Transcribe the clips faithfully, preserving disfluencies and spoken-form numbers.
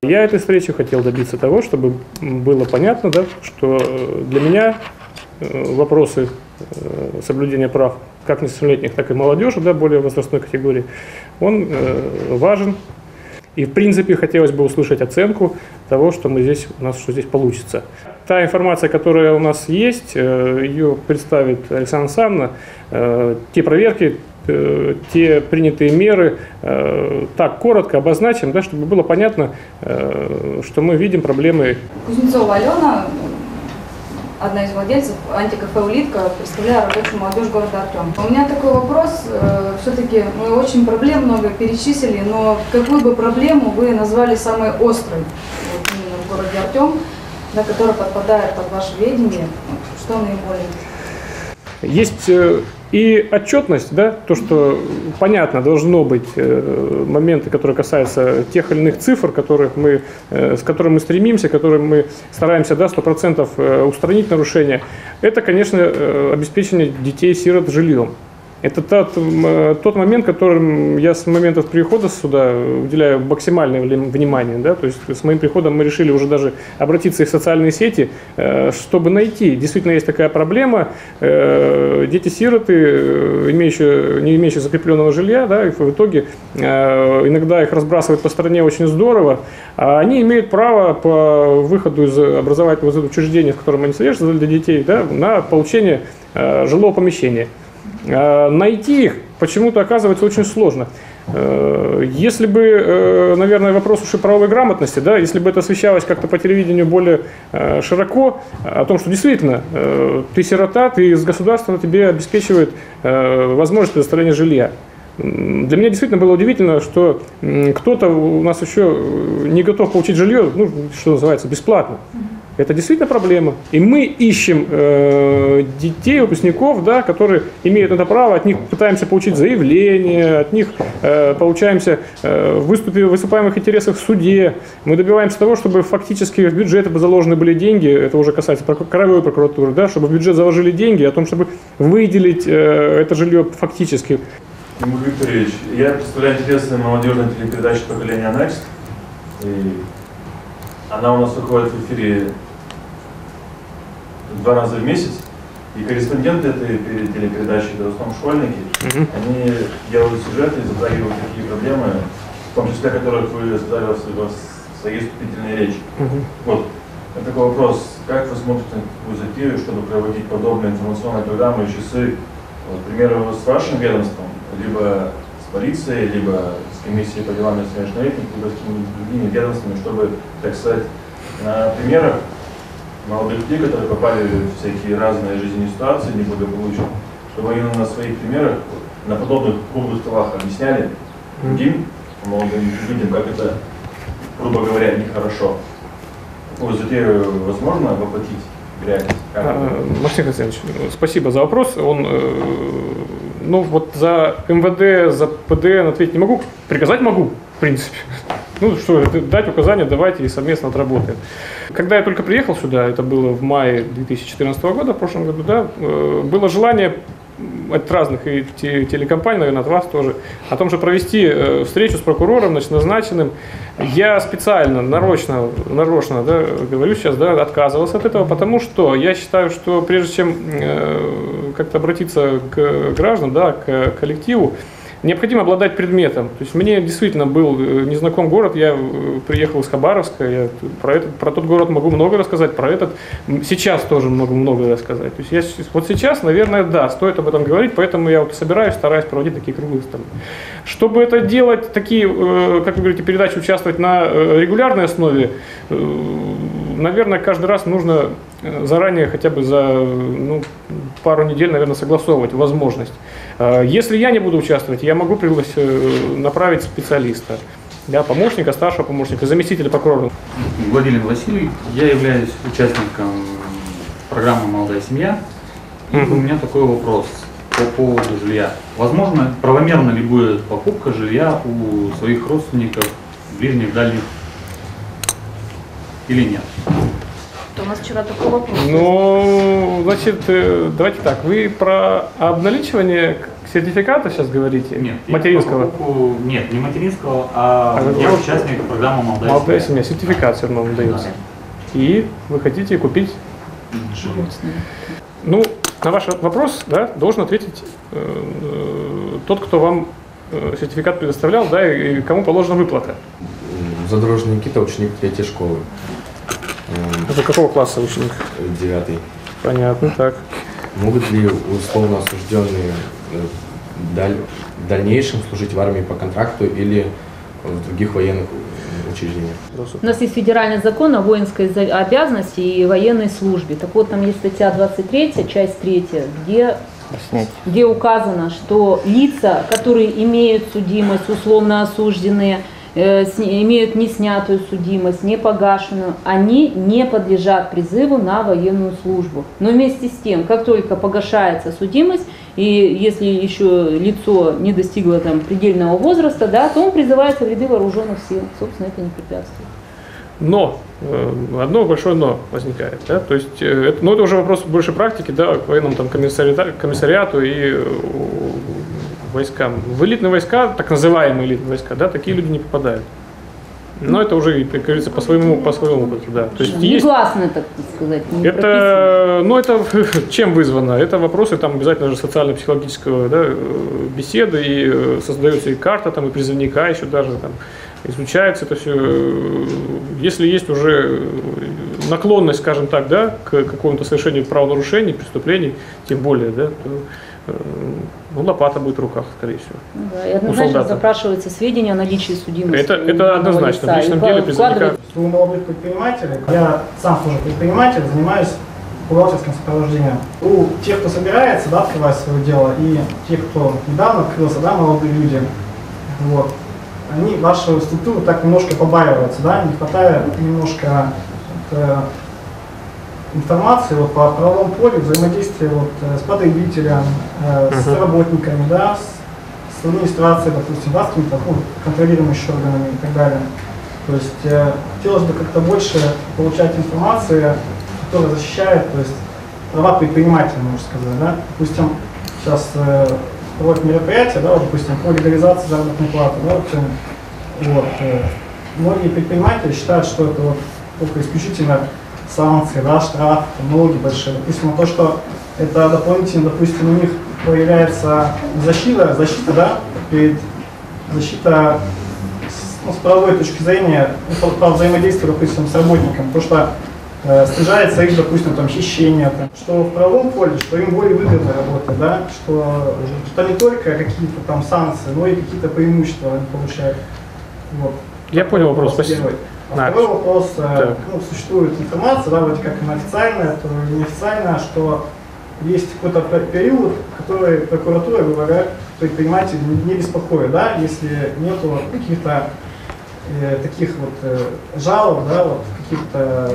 Я этой встречи хотел добиться того, чтобы было понятно, да, что для меня вопросы соблюдения прав как несовершеннолетних, так и молодежи, да, более возрастной категории, он важен. И в принципе хотелось бы услышать оценку того, что мы здесь, у нас что здесь получится. Та информация, которая у нас есть, ее представит Александра Александровна. Те проверки, те принятые меры так коротко обозначим, да, чтобы было понятно, что мы видим проблемы. Кузнецова Алена, одна из владельцев антикафе «Улитка», представляю рабочую молодежь города Артем. У меня такой вопрос, все-таки мы очень проблем много перечислили, но какую бы проблему вы назвали самой острой вот, именно в городе Артем, да, которая подпадает под ваше ведение, что наиболее? Есть и отчетность, да, то, что понятно, должно быть моменты, которые касаются тех или иных цифр, которых мы, с которыми мы стремимся, которым мы стараемся, да, сто процентов устранить нарушения. Это, конечно, обеспечение детей-сирот жильем. Это тот, тот момент, которым я с момента прихода сюда уделяю максимальное внимание. Да? То есть с моим приходом мы решили уже даже обратиться в социальные сети, чтобы найти. Действительно есть такая проблема. Дети-сироты, имеющие, не имеющие закрепленного жилья, да, и в итоге иногда их разбрасывают по стране очень здорово, а они имеют право по выходу из образовательного учреждения, в котором они содержатся для детей, да, на получение жилого помещения. Найти их почему-то оказывается очень сложно. Если бы, наверное, вопрос уж и правовой грамотности, да, если бы это освещалось как-то по телевидению более широко, о том, что действительно ты сирота, ты из государства, тебе обеспечивает возможность предоставления жилья. Для меня действительно было удивительно, что кто-то у нас еще не готов получить жилье, ну, что называется, бесплатно. Это действительно проблема. И мы ищем э, детей, выпускников, да, которые имеют это право, от них пытаемся получить заявление, от них э, получаемся э, выступив, выступаем в их интересах в суде. Мы добиваемся того, чтобы фактически в бюджет заложены были деньги, это уже касается краевой прокуратуры, да, чтобы в бюджет заложили деньги, о том, чтобы выделить э, это жилье фактически. Тимур Викторович, я представляю интересную молодежную телепередачу «Поколение Next». И она у нас выходит в эфире два раза в месяц. И корреспонденты этой телепередачи, это в основном школьники, mm-hmm. они делают сюжеты и затрагивают такие проблемы, в том числе которых вы задали в своей вступительной речи. Mm-hmm. Вот. Это такой вопрос, как вы смотрите на такую затею, чтобы проводить подобные информационные программы и часы, вот, к примеру, с вашим ведомством, либо с полицией, либо с комиссией по делам несовершеннолетних, либо с какими-нибудь другими ведомствами, чтобы, так сказать, на примерах молодых людей, которые попали в всякие разные жизненные ситуации неблагополучные, чтобы они на своих примерах, на подобных круглых столах объясняли другим молодым людям, как это, грубо говоря, нехорошо. Такую затею возможно воплотить в реальность? Максим Александрович, спасибо за вопрос. Он, ну вот за эм вэ дэ, за пэ дэ эн ответить не могу, приказать могу, в принципе. Ну что, дать указания, давайте и совместно отработаем. Когда я только приехал сюда, это было в мае две тысячи четырнадцатого года, в прошлом году, да, было желание от разных и телекомпаний, наверное, от вас тоже, о том, чтобы провести встречу с прокурором, значит, назначенным. Я специально, нарочно, нарочно, да, говорю сейчас, да, отказывался от этого, потому что я считаю, что прежде чем э, как-то обратиться к гражданам, да, к коллективу, необходимо обладать предметом. То есть мне действительно был незнаком город, я приехал из Хабаровска, я про, этот, про тот город могу много рассказать, про этот сейчас тоже могу много рассказать. То есть я, вот сейчас, наверное, да, стоит об этом говорить, поэтому я вот собираюсь, стараюсь проводить такие круглые столы. Чтобы это делать, такие, как вы говорите, передачи, участвовать на регулярной основе, наверное, каждый раз нужно заранее, хотя бы за ну, пару недель, наверное, согласовывать возможность. Если я не буду участвовать, я могу пригласить, направить специалиста, да, помощника, старшего помощника, заместителя прокурора. Владимир Васильевич, я являюсь участником программы «Молодая семья». И mm-hmm. у меня такой вопрос по поводу жилья. Возможно, правомерна ли будет покупка жилья у своих родственников, ближних, дальних, или нет? У нас вчера такой вопрос. Ну, значит, давайте так, вы про обналичивание сертификата сейчас говорите? Нет. Материнского? Покупку, нет, не материнского, а, а я вот, участник программы «Молодая, молодая семья». семья. Сертификат все равно вам дается. Да. И вы хотите купить? Ну, на ваш вопрос, да, должен ответить э, э, тот, кто вам э, сертификат предоставлял, да, и, и кому положена выплата. Задорожный Никита, ученик третьей школы. Это какого класса ученик? Девятый. Понятно, так. Могут ли условно осужденные в даль... в дальнейшем служить в армии по контракту или в других военных учреждениях? У нас есть федеральный закон о воинской обязанности и военной службе. Так вот, там есть статья двадцать третья, часть третья, где, где указано, что лица, которые имеют судимость, условно осужденные, э, с, имеют не снятую судимость, не погашенную, они не подлежат призыву на военную службу. Но вместе с тем, как только погашается судимость, и если еще лицо не достигло там предельного возраста, да, то он призывается в ряды вооруженных сил. Собственно, это не препятствует. Но, э, одно большое но возникает. Да? То есть, э, это, ну, это уже вопрос больше практики, да, к военному там, комиссариату, комиссариату и э, войскам. В элитные войска, так называемые элитные войска, да, такие люди не попадают. Но это уже, как говорится, по своему, по своему опыту, да. То есть есть... Негласно, так сказать, не это, ну, это чем вызвано? Это вопросы там обязательно же социально-психологического, да, беседы, и создается и карта, там, и призывника еще даже там изучается это все. Если есть уже наклонность, скажем так, да, к какому-то совершению правонарушений, преступлений, тем более, да, то, ну, лопата будет в руках, скорее всего. Да, и однозначно запрашивается сведения о наличии судимости. Это, это однозначно. В личном деле призывника... У молодых предпринимателей, я сам тоже предприниматель, занимаюсь бухгалтерским сопровождением. У тех, кто собирается, да, открывать свое дело, и тех, кто недавно открылся, да, молодые люди, вот, они вашу структуру так немножко побаиваются, да, не хватает немножко э, информации вот, по правовому полю, взаимодействия вот, с потребителем, э, uh-huh. с работниками, да, с, с администрацией, допустим, да, с какими-то ну, контролирующими органами и так далее. То есть э, хотелось бы как-то больше получать информации, которая защищает, то есть, права предпринимателя, можно сказать, да. Допустим, сейчас э, проводят мероприятия, да, вот, допустим, по легализации заработной платы, да, вот, вот, э, многие предприниматели считают, что это вот только исключительно санкции, да, штрафы, налоги большие. Допустим, то, что это дополнительно, допустим, у них появляется защита, защита, да, перед защита с, ну, с правовой точки зрения, по, по взаимодействию, допустим, с работником, потому что э, снижается их, допустим, там, хищение, там, что в правовом поле, что им более выгодно работать, да, что, что не только какие-то там санкции, но и какие-то преимущества они получают. Вот. Я понял вопрос, спасибо. А второй вопрос, э, ну, существует информация, да, вроде как она официальная, то неофициальная, что есть какой-то период, который прокуратура, говорят, предприниматель не беспокоит, да, если нету каких-то э, таких вот э, жалоб, да, вот каких-то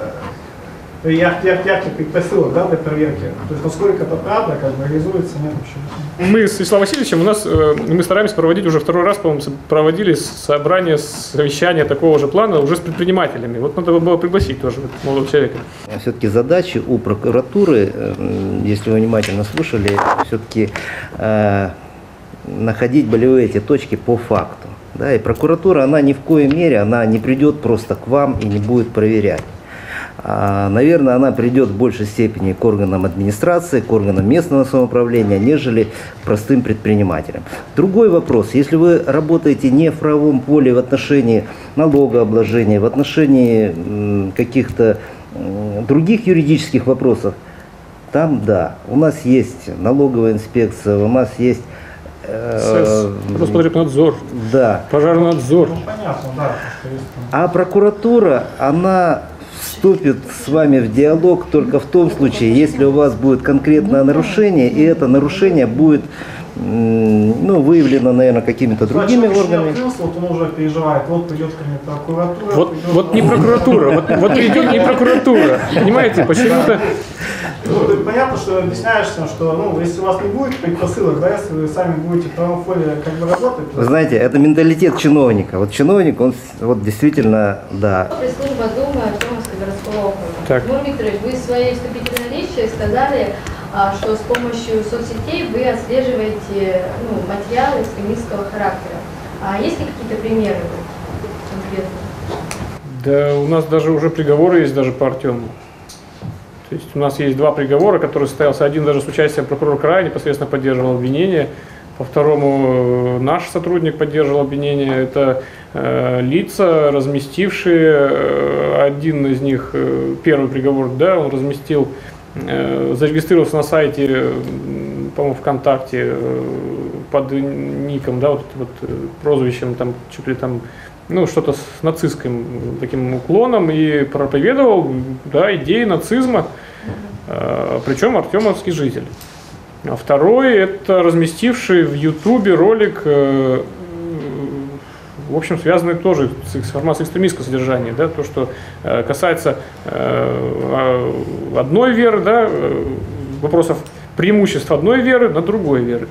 э, ярких, ярких предпосылок, да, для проверки. То есть насколько это правда, как бы реализуется, нет вообще. Мы с Вячеславом Васильевичем, у нас, мы стараемся проводить уже второй раз, по-моему, проводили собрание, совещание такого же плана уже с предпринимателями. Вот надо было пригласить тоже молодого человека. Все-таки задачи у прокуратуры, если вы внимательно слушали, все-таки э, находить болевые эти точки по факту. Да? И прокуратура, она ни в коей мере, она не придет просто к вам и не будет проверять. Наверное, она придет в большей степени к органам администрации, к органам местного самоуправления, нежели к простым предпринимателям. Другой вопрос. Если вы работаете не в правовом поле в отношении налогообложения, в отношении каких-то других юридических вопросов, там да, у нас есть налоговая инспекция, у нас есть Э, Роспотребнадзор, да. Пожарнадзор. Ну, понятно, да. А прокуратура, она вступит с вами в диалог только в том случае, если у вас будет конкретное нарушение, и это нарушение будет ну, выявлено, наверное, какими-то другими органами. Открылся, вот он уже переживает, вот придет ко мне прокуратура. Вот, вот не прокуратура, вот, вот придет не прокуратура. Понимаете, почему-то... Ну, понятно, что объясняешься, что ну, если у вас не будет предпосылок, да, если вы сами будете в правом поле как бы работать. Вы знаете, это менталитет чиновника. Вот чиновник, он вот действительно, да. Пресс-служба Думы Артемовского городского округа. Так. Тимур Викторович, вы в своей вступительной речи сказали что с помощью соцсетей вы отслеживаете ну, материалы экстремистского характера. А есть ли какие-то примеры конкретные? Да, у нас даже уже приговоры есть даже по Артему. То есть у нас есть два приговора, которые состоялся. Один даже с участием прокурора края непосредственно поддерживал обвинение. По второму наш сотрудник поддерживал обвинение. Это э, лица, разместившие, э, один из них, э, первый приговор, да, он разместил, э, зарегистрировался на сайте, э, по-моему, ВКонтакте, э, под ником, да, вот, вот прозвищем, там, чуть ли там, ну, что-то с нацистским таким уклоном и проповедовал, да, идеи нацизма, э, причем артемовский житель. А второй – это разместивший в Ютубе ролик, э, в общем, связанный тоже с информацией экстремистского содержания, да, то, что э, касается э, одной веры, да, вопросов преимуществ одной веры над другой верой.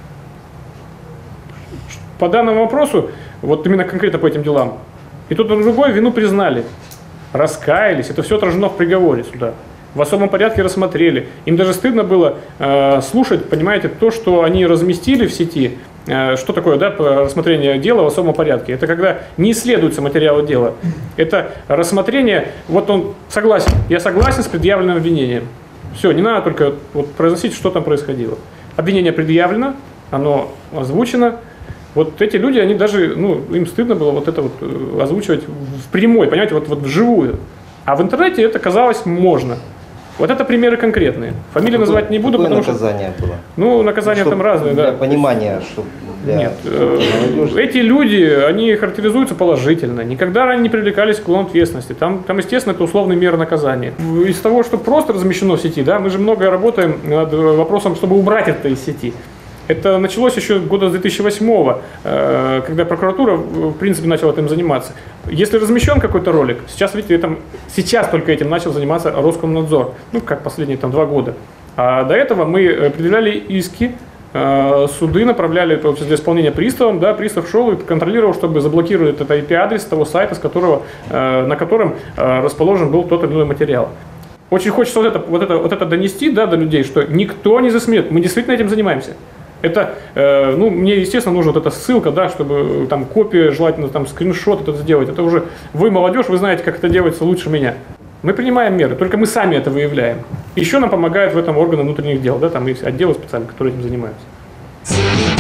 По данному вопросу, вот именно конкретно по этим делам, и тот и другой вину признали, раскаялись, это все отражено в приговоре суда. В особом порядке рассмотрели. Им даже стыдно было э, слушать, понимаете, то, что они разместили в сети. Э, что такое, да, рассмотрение дела в особом порядке? Это когда не исследуются материалы дела. Это рассмотрение, вот он согласен, я согласен с предъявленным обвинением. Все, не надо только вот произносить, что там происходило. Обвинение предъявлено, оно озвучено. Вот эти люди, они даже, ну, им стыдно было вот это вот озвучивать в прямой, понимаете, вот, вот вживую. А в интернете это казалось можно. Вот это примеры конкретные. Фамилии называть не буду, Какое потому наказание что... было? Ну, наказания Чтоб там разные, для да. понимания, чтобы для Нет, э, эти люди, они характеризуются положительно. Никогда они не привлекались к уголовной ответственности. Там, там, естественно, это условные меры наказания. Из того, что просто размещено в сети, да, мы же много работаем над вопросом, чтобы убрать это из сети. Это началось еще года с две тысячи восьмого, когда прокуратура, в принципе, начала этим заниматься. Если размещен какой-то ролик, сейчас, видите, этом, сейчас только этим начал заниматься Роскомнадзор, ну, как последние там два года. А до этого мы предъявляли иски, суды направляли для исполнения приставам, да, пристав шел и контролировал, чтобы заблокировать этот ай пи-адрес того сайта, с которого, на котором расположен был тот или иной материал. Очень хочется вот это, вот это, вот это донести, да, до людей, что никто не засмеет, мы действительно этим занимаемся. Это, э, ну, мне, естественно, нужна вот эта ссылка, да, чтобы там копия, желательно там скриншот это сделать. Это уже вы, молодежь, вы знаете, как это делается лучше меня. Мы принимаем меры, только мы сами это выявляем. Еще нам помогают в этом органы внутренних дел, да, там есть отделы специальные, которые этим занимаются.